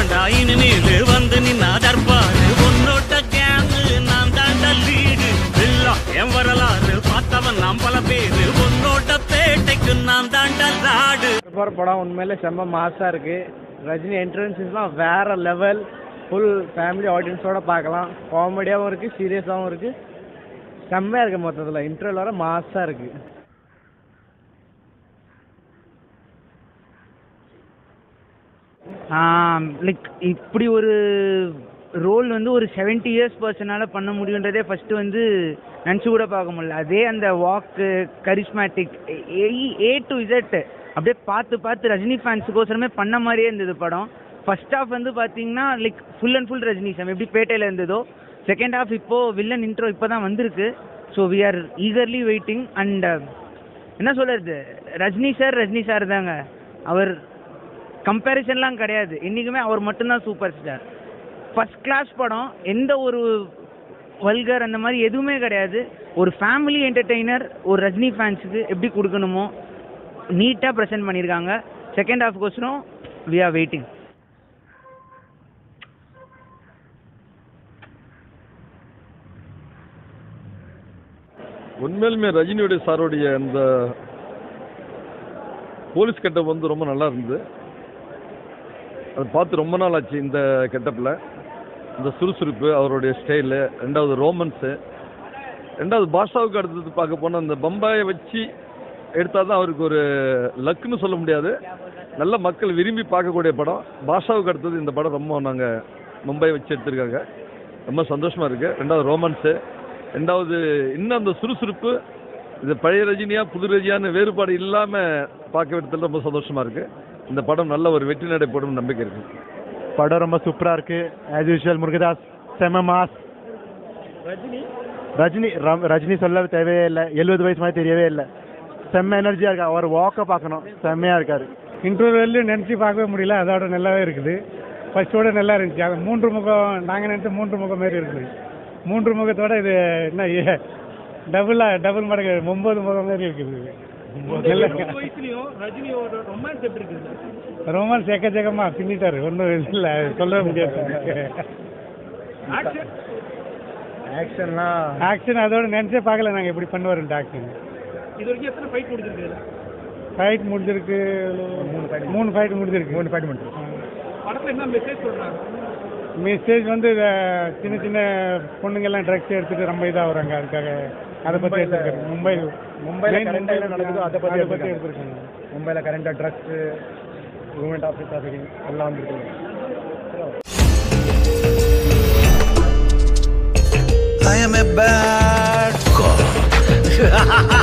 தாண்டா இனிமேல் வந்து நின்னா தற்பாரு உன்னோட்ட கேங்கு நான் தாண்டா லீடு எல்லாம் என் வரலாறு பார்த்தவன் நாம் பல பேரு உன்னோட்ட பேட்டைக்கு நான் தாண்டா லாடு. படம் உண்மையிலே செம்ம மாசா இருக்கு. ரஜினி என்ட்ரன்ஸஸ்லாம் வேற லெவல். ஃபுல் ஃபேமிலி ஆடியன்ஸோட பார்க்கலாம். காமெடியாகவும் இருக்கு, சீரியஸாகவும் இருக்கு. செம்மையா இருக்கு. மொத்தத்தில் இன்டர்வல் வர மாசா இருக்கு. லைக் இப்படி ஒரு ரோல் வந்து ஒரு 70 இயர்ஸ் பர்சனால் பண்ண முடியுன்றதே ஃபஸ்ட்டு வந்து நினச்சி கூட பார்க்க முடியல. அதே அந்த வாக்கு கரிஸ்மேட்டிக் A to Z அப்படியே பார்த்து ரஜினி ஃபேன்ஸுக்கோசரமே பண்ண மாதிரியே இருந்தது படம். ஃபர்ஸ்ட் ஹாஃப் வந்து பார்த்தீங்கன்னா like full and full Rajini sir எப்படி பேட்டையில் இருந்ததோ, செகண்ட் ஹாஃப் இப்போது வில்லன் இன்ட்ரோ இப்போ தான் வந்திருக்கு. So we are eagerly waiting. And என்ன சொல்கிறது, ரஜினி சார் தாங்க. அவர் கம்பேரிசன்லாம் கிடையாது. என்றைக்குமே அவர் மட்டும்தான் சூப்பர் ஸ்டார். ஃபஸ்ட் கிளாஸ் படம். எந்த ஒரு வல்கர் அந்த மாதிரி எதுவுமே கிடையாது. ஒரு ஃபேமிலி என்டர்டெய்னர் ஒரு ரஜினி ஃபேன்ஸுக்கு எப்படி கொடுக்கணுமோ நீட்டாக ப்ரெசென்ட் பண்ணியிருக்காங்க. செகண்ட் ஹாஃப்கோசரம் வி ஆர் வெயிட்டிங். உண்மையிலுமே ரஜினியுடைய சாருடைய அந்த போலீஸ் கெட்டப் வந்து ரொம்ப நல்லா இருந்தது. அதை பார்த்து ரொம்ப நாள் ஆச்சு. இந்த கெட்டப்பில் இந்த சுறுசுறுப்பு, அவருடைய ஸ்டைலு, ரெண்டாவது ரோமன்ஸு, ரெண்டாவது பாஷாவுக்கு அடுத்தது பார்க்க போனால் அந்த பம்பாயை வச்சு எடுத்தால் தான் அவருக்கு ஒரு லக்குன்னு சொல்ல முடியாது. நல்ல மக்கள் விரும்பி பார்க்கக்கூடிய படம். பாஷாவுக்கு அடுத்தது இந்த படம் ரொம்ப நாங்கள் மும்பை வச்சு எடுத்திருக்காங்க. ரொம்ப சந்தோஷமாக இருக்குது. ரெண்டாவது ரோமன்ஸு, ரெண்டாவது இன்னும் அந்த சுறுசுறுப்பு. இது பழைய ரஜினியா புது ரஜினியான்னு வேறுபாடு இல்லாமல் பார்க்க விடத்தில் ரொம்ப சந்தோஷமாக இருக்குது. இந்த படம் நல்ல ஒரு வெற்றி நடை போடும் நம்பிக்கை இருக்குது. படம் ரொம்ப சூப்பராக இருக்குது. ஆஸ் யூஷுவல் முருகதாஸ் செம மாஸ். ரஜினி சொல்ல தேவையே இல்லை. 70 வயசு மாதிரி தெரியவே இல்லை. செம்ம எனர்ஜியாக இருக்கா. அவர் வாக்கை பார்க்கணும். செம்மையாக இருக்கார். இன்டர்வெல்லையும் நினச்சி பார்க்கவே முடியல. அதோட நல்லாவே இருக்குது. ஃபர்ஸ்டோட நல்லா இருந்துச்சு. அது 3 முகம். நாங்கள் நினச்ச 3 முகம் மாரி இருக்குது. 3 முகத்தோட இது என்ன டபுள் மடங்கு 9 முகம் மாரி இருக்குது. ரொமான்ஸ் எக்கச்சக்கமா பின்னிட்டாரு. ஒன்றும் இல்லை, சொல்ல முடியாது. ஆக்ஷன் அதோட நினைச்சே பார்க்கல நாங்கள் எப்படி பண்ணுவாருன்ட்டு ஆக்ஷன். இது வரைக்கும் எத்தனை ஃபைட் முடிஞ்சிருக்கு? ஃபைட் முடிஞ்சிருக்கு. 3 ஃபைட் முடிஞ்சிருக்கு. படத்தில் என்ன மெசேஜ் சொல்றாங்க? மெசேஜ் வந்து சின்ன சின்ன பொண்ணுங்கெல்லாம் ட்ரக்ஸ் எடுத்துட்டு ரொம்ப இதாக வராங்க. அதுக்காக அதை பற்றி எடுத்துருக்காரு. மும்பையில் கரண்டாக நடக்குதோ அதை பற்றி எடுத்துருக்காங்க. மும்பையில் கரண்டாக ட்ரக்ஸ், கவர்மெண்ட் ஆஃபீஸ் ட்ராஃபிக்கிங் எல்லாம் வந்துருக்காங்க. I am a bad cop.